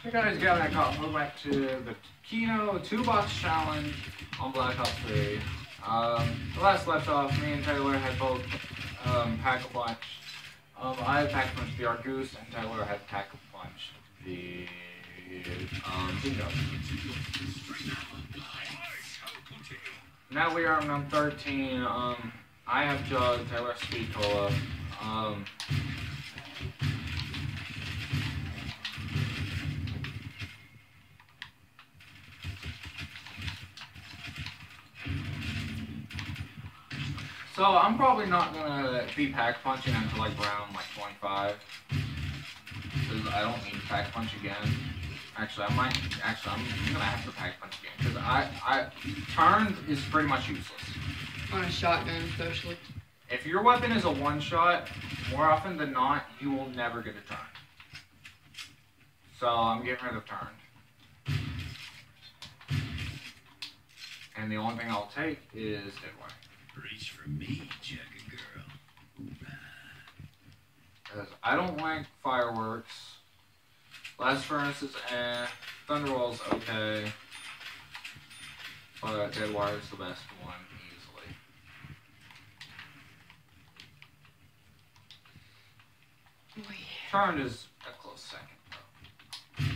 Hey guys, Gavin and Cop. We're back to the Kino 2-box challenge on Black Ops 3. The last left off, me and Taylor had both Pack-a-Punch. I had Pack-a-Punch the Argoose, and Taylor had Pack-a-Punch the Dingo. Now we are on round 13. I have Jug, Taylor has Speed Cola. So I'm probably not gonna be pack punching until like round 25, because I don't need to pack punch again. Actually, I'm gonna have to pack punch again because I turned is pretty much useless on a shotgun, especially. If your weapon is a one-shot, more often than not, you will never get a turn. So I'm getting rid of turned, and the only thing I'll take is Deadwire. Reach for me, Jugga girl. Because I don't like fireworks. Blast furnaces, Thunderwall's okay. But Deadwire is the best one, easily. Oh, yeah. Turned is a close second,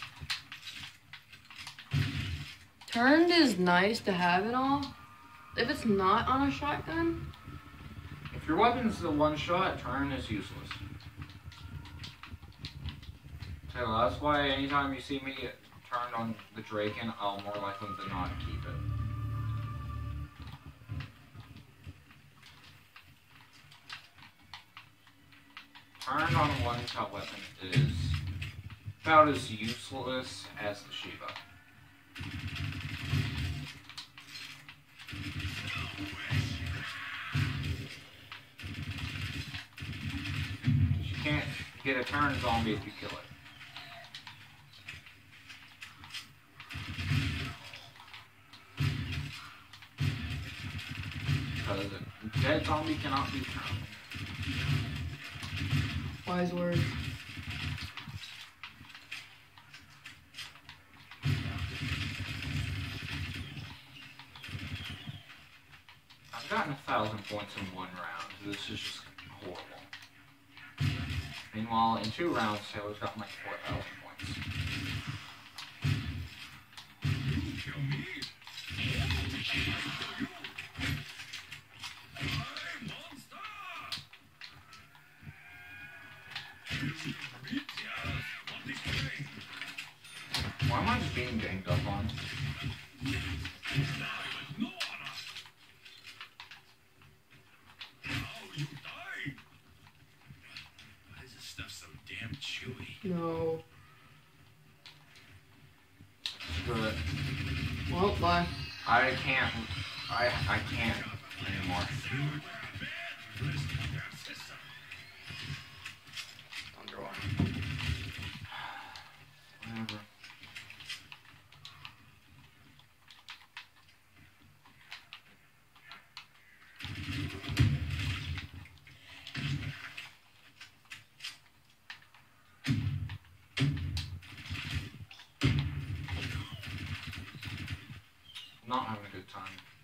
though. Turned is nice to have it all. If it's not on a shotgun? If your weapon's the one shot, turn is useless. Taylor, that's why anytime you see me turned on the Draken, I'll more likely than not keep it. Turned on a one-shot weapon is about as useless as the Shiva. You can't get a turn zombie if you kill it. Because a dead zombie cannot be turned. Wise words. I've gotten 1,000 points in one round. This is just horrible. Meanwhile, in 2 rounds, Taylor's got like 4,000 points. Why am I just being ganged up on? No. Screw it. Well, bye. I can't anymore. Thunderwall. Whatever. Not having a good time.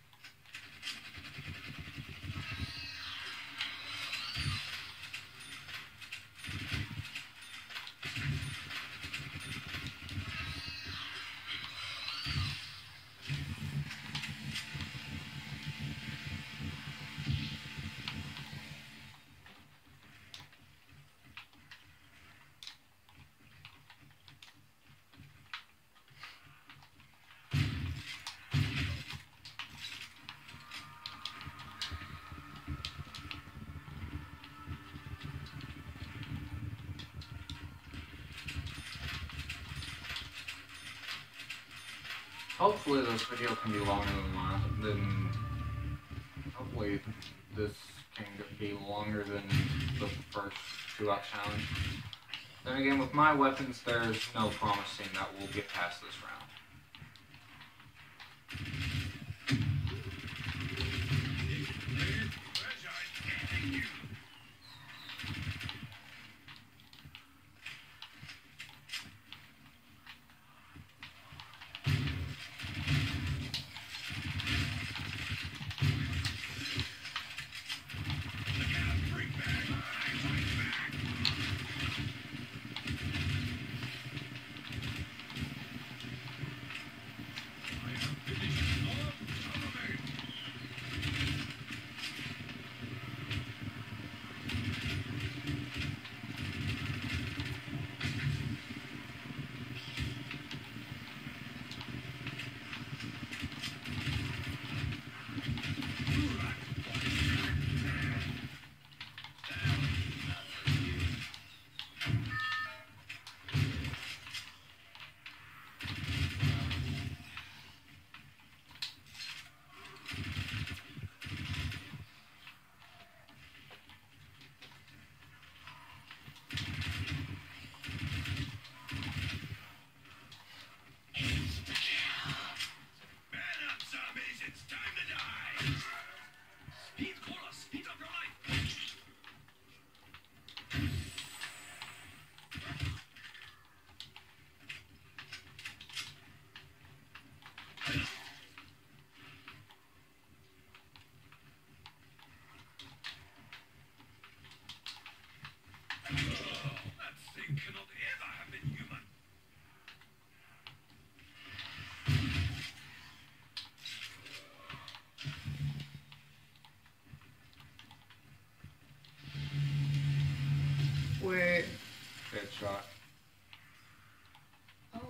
Hopefully this video can be longer than hopefully this can be longer than the first 2-out challenge. Then again, with my weapons, there's no promising that we'll get past this round.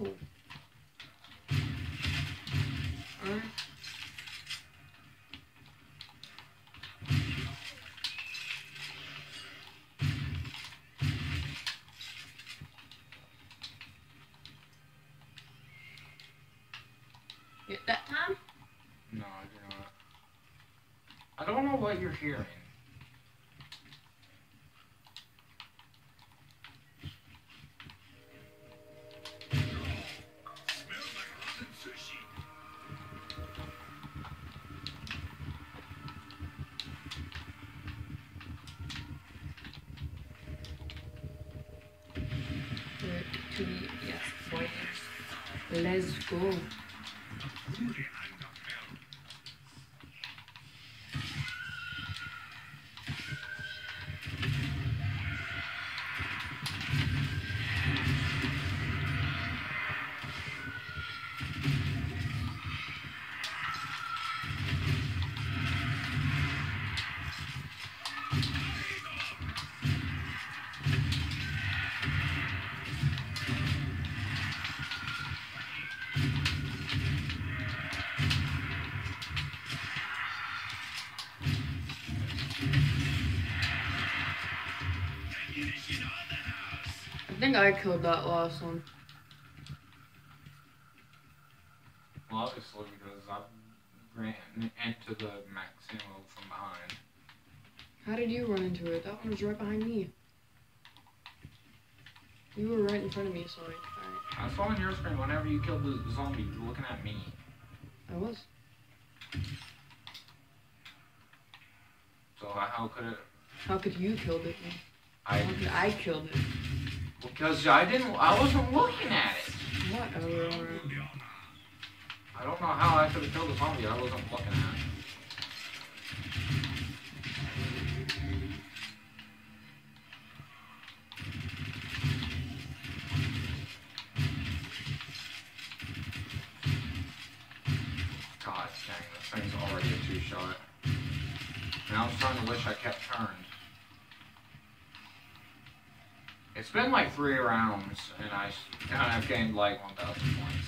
Oh. Alright. Get that time? No, I do not. I don't know what you're hearing. Smells like rotten sushi. To be, yes, boy. Let's go. Truly, I'm not hell. Ammunition on the house. I think I killed that last one. Well, obviously, because I ran into the max ammo from behind. How did you run into it? That one was right behind me. You were right in front of me, so alright. I saw on your screen whenever you killed the zombie, you were looking at me. I was. So how could it? How could you kill it? How could I killed it? Because I wasn't looking at it. Whatever. I don't know how I could have killed the zombie I wasn't looking at. God dang, this thing's already a two-shot. Now I'm starting to wish I kept turned. It's been like 3 rounds, and I've gained like 1,000 points.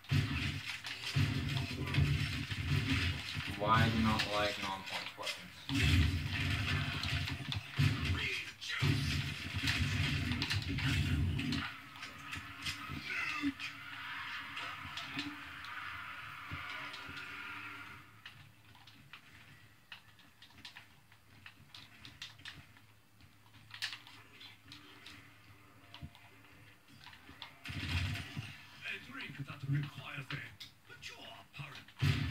Why I do not like non-points weapons. A drink that requires a mature parent.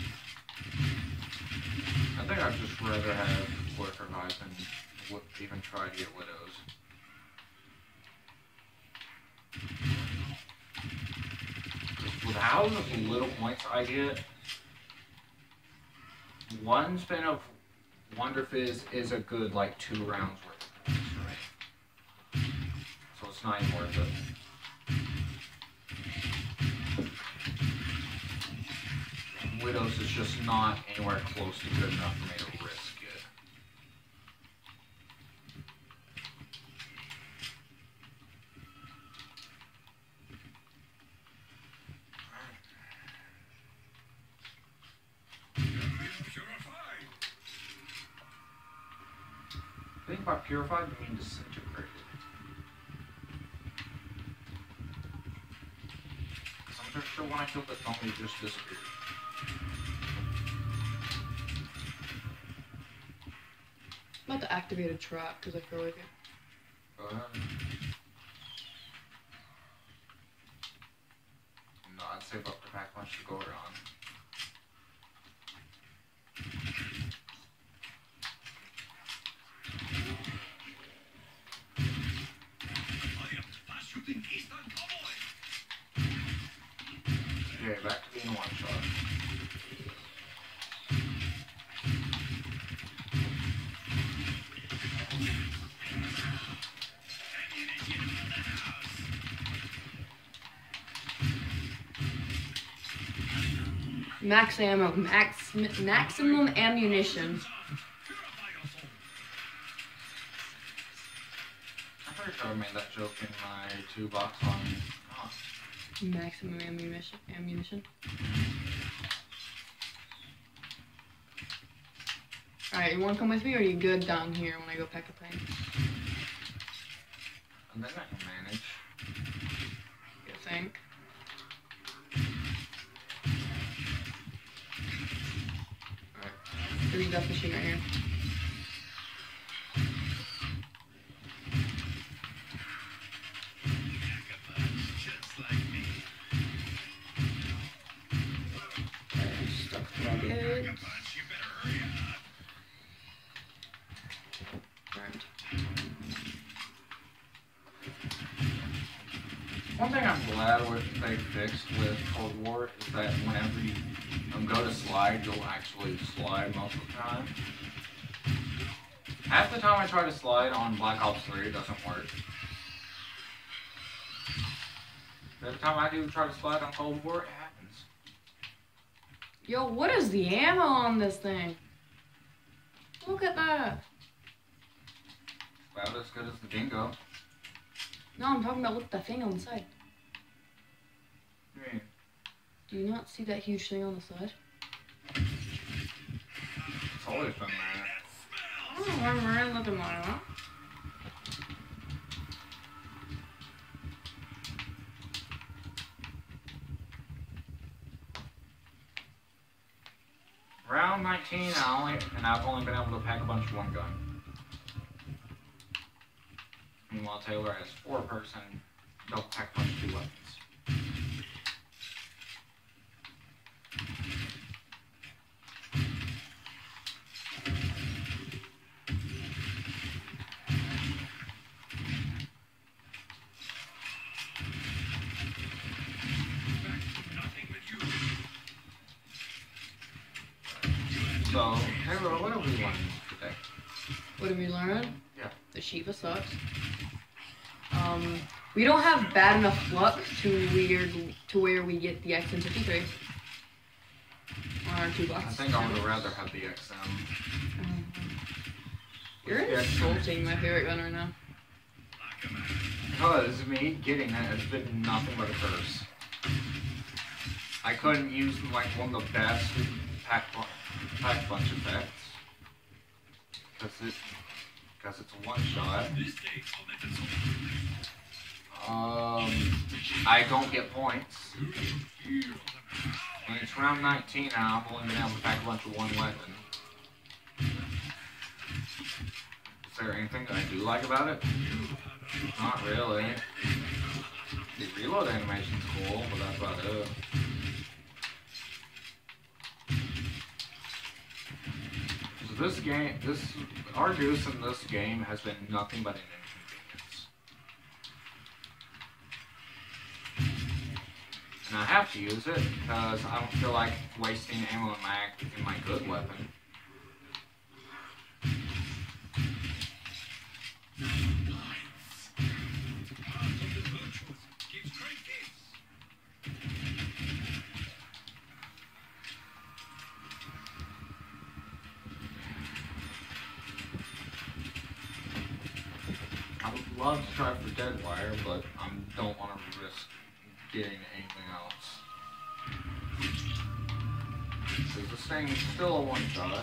I think I'd just rather have Worker Hive than even try to get Widows. With how little points I get, one spin of Wonder Fizz is a good like 2 rounds worth of points, right? So it's not even worth it. Widows is just not anywhere close to good enough for me to risk it. Purified. I think by purified you mean disintegrated. Because I'm pretty sure when I killed the zombie, it just disappeared. I'm about to activate a trap because I feel like it. Go ahead. No, I'd save up to pack lunch to go around. I am fast shooting Eastern cowboy. Okay, back to being one shot. Ammunition on the house. Max ammo, maximum ammunition. Purify your soul. I'm pretty sure I made that joke in my 2 box on. Oh. Maximum ammunition. Alright, you wanna come with me or are you good down here when I go pack a plane? I think I can manage. You think? Alright. Leave that machine right here. Just like me. Stuck to my bed. You better hurry up. Alright. One thing I'm glad they fixed with Cold War is that whenever you go to slide, you'll actually slide most of the time. Half the time I try to slide on Black Ops 3, it doesn't work. Every time I do try to slide on Cold War, it happens. Yo, what is the ammo on this thing? Look at that. About as good as the Dingo. No, I'm talking about look at the thing on the side. What do you mean? Do you not see that huge thing on the side? It's always been there. I don't remember it looking like that. Round 19, I've only been able to pack a bunch of one gun. Meanwhile, Taylor has 4-person, double pack punch 2 weapons. So, Taylor, what have we learned today? What did we learn? Yeah. The Shiva sucks. We don't have bad enough flux to where we get the XM53 on our 2 I bucks. think I would rather have the XM. You're insulting my favorite gun right now. Because me getting it has been nothing but a curse. I couldn't use like one of the best pack punch effects. Because it's a one shot. I don't get points. And it's round 19 now, I've only been able to pack a bunch of one weapon. Is there anything that I do like about it? Not really. The reload animation's cool, but that's about it. So our goose in this game has been nothing but an inconvenience. And I have to use it because I don't feel like wasting ammo and mag in my good weapon. I would love to try for Deadwire, but I don't want to risk getting anything else. So this thing is still a one shot.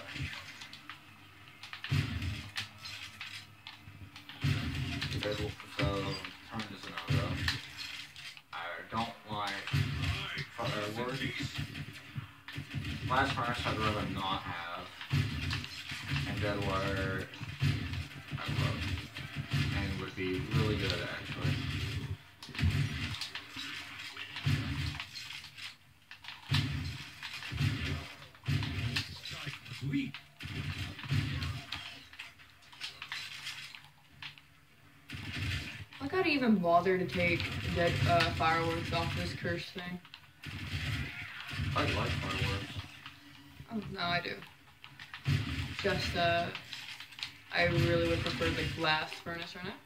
So turn this another. I don't like fireworks. Last furnace I'd rather not have. And Deadwire I love. And would be really good actually. Sweet. I gotta even bother to take dead fireworks off this cursed thing. I like fireworks. Oh, no, I do. Just, I really would prefer the glass furnace right now.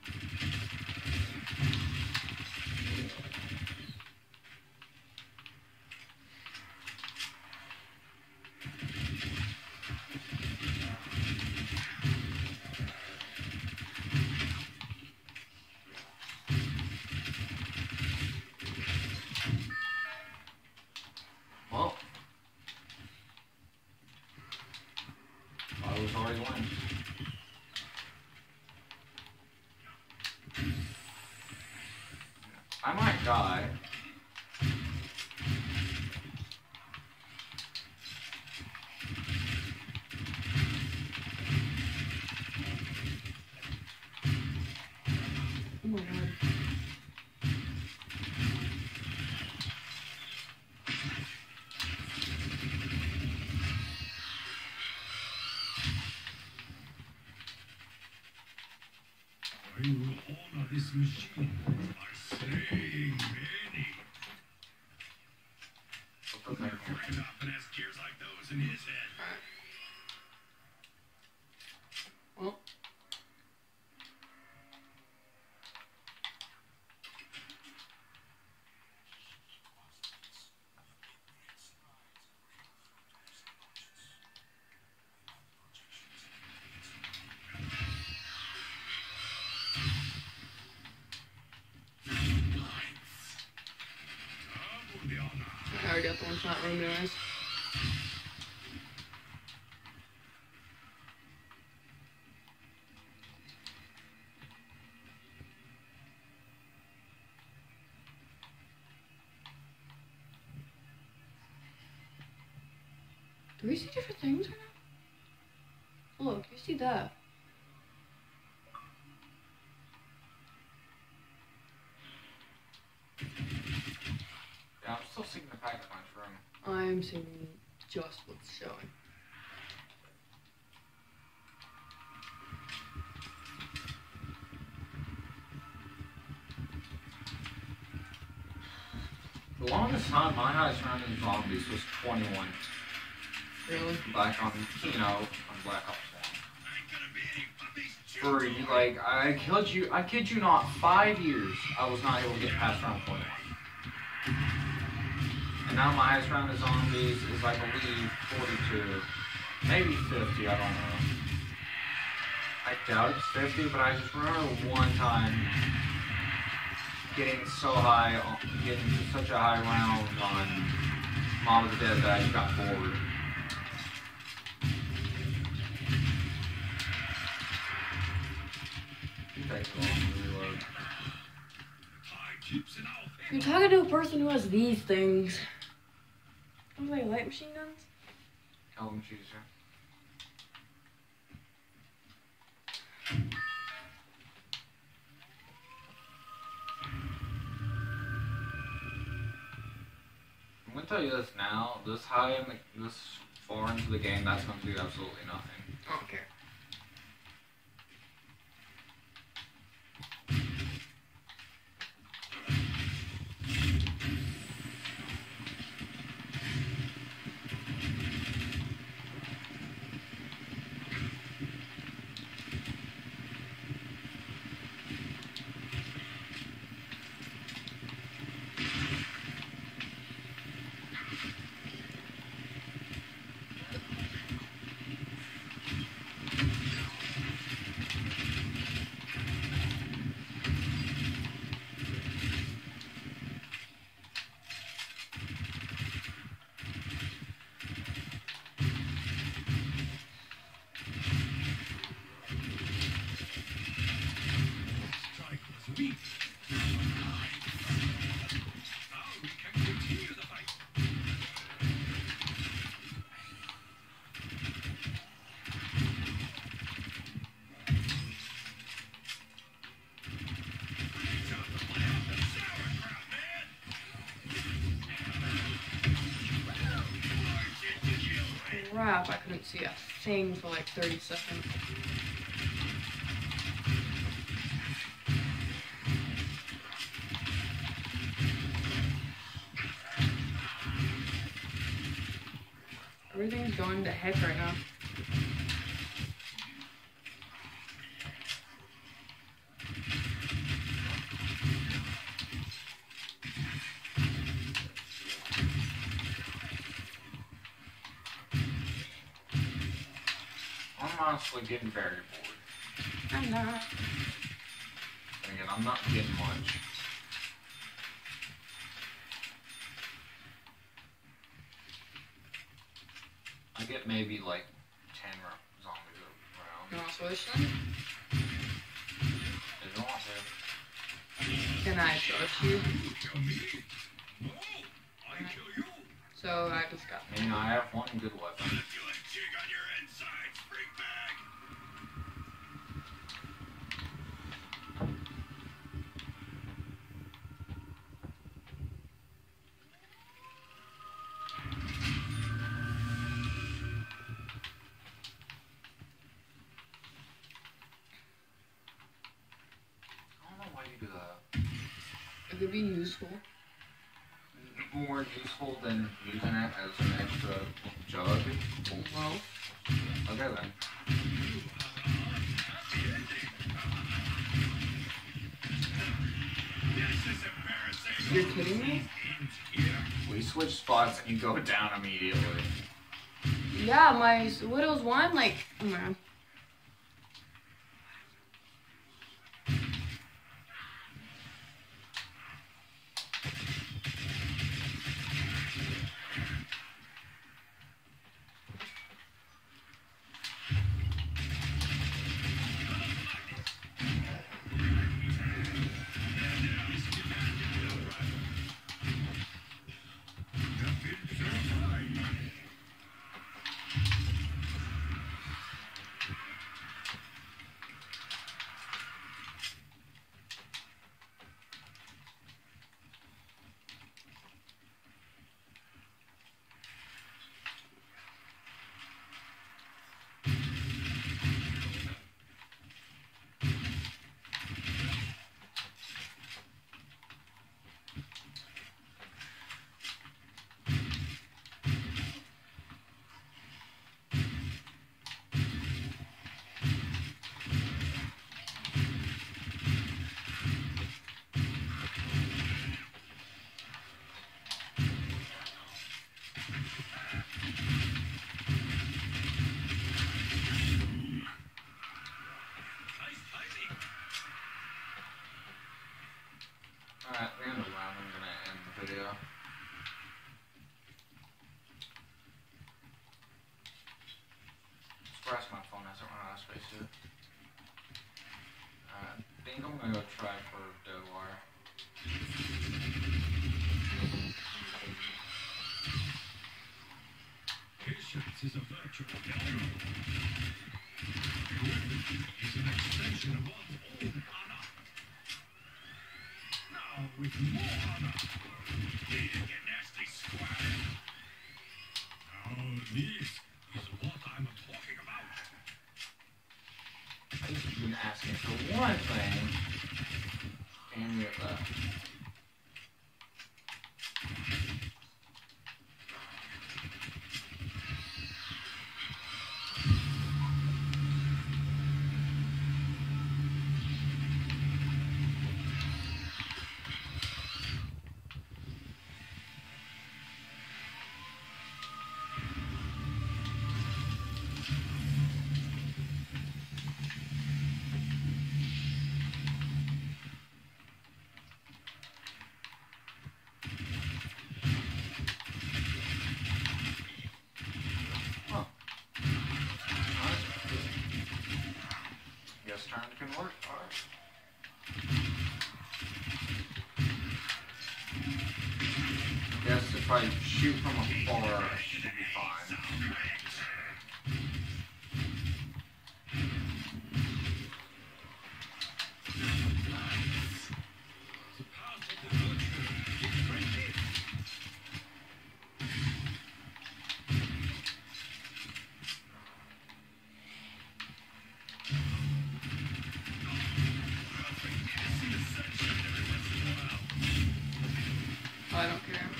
guy. Oh my god. I will honor this machine by slaying many. Okay. Grand often has gears like those in his head. Well. I already got the one shot room anyways. Do we see different things right now? Look, you see that. Yeah, I'm still seeing the pack punch room. I'm seeing just what's showing. The longest time my highest round in zombies was 21. Really? Back on Kino on Black Ops 1. For like, I kid you not, 5 years I was not able to get past round 21. And now my highest round of zombies is, I believe, 42. Maybe 50, I don't know. I doubt it's 50, but I just remember one time getting so high, getting to such a high round on Mob of the Dead that I just got bored. It takes a long to reload. You're talking to a person who has these things. What are they, light machine guns? Elm cheese, yeah. I'm gonna tell you this now. This high in this far into the game, that's gonna do absolutely nothing. I don't care. Crap, I couldn't see a thing for like 30 seconds. Everything's going to heck right now. I'm honestly getting very bored. I'm not. Again, I'm not getting much. I get maybe like 10 zombies around. You want to switch then? If you want to. Can I trust you? Kill me? No, I kill you. So I just got. I mean, I have one good weapon. I'll let you a jig on your insides, freak bag. I don't know why you do that. It could be useful. More useful than using it as an extra jug. Well, Okay then. This is embarrassing. you're kidding me? We switch spots and you go down immediately. Yeah, my Widow's one, like, oh man. Alright, the end of the round, I'm gonna end the video. Surprised my phone hasn't run out of space yet. I think I'm gonna go try for dead wire. Patience is a virtue. Is an extension of one's own honor. Now with more honor. Leading a nasty squad. Now this is what I'm talking about. I've just been asking for one thing. And get that. Guess turn can work. Alright. Guess if I shoot from afar, I should be fine. I don't care.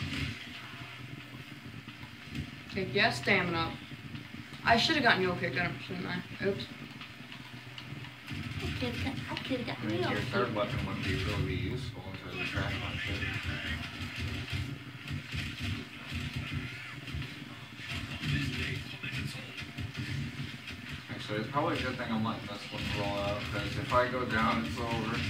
Okay, yes, stamina. I should have gotten Yo kicked out, shouldn't I? Oops. I could have I gotten mean, real your cute. third weapon wouldn't be really useful until you track on shit. Actually, it's probably a good thing I'm letting this one roll out, because if I go down, it's over.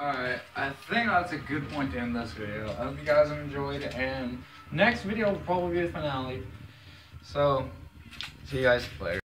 Alright, I think that's a good point to end this video. I hope you guys enjoyed, and next video will probably be the finale. So, see you guys later.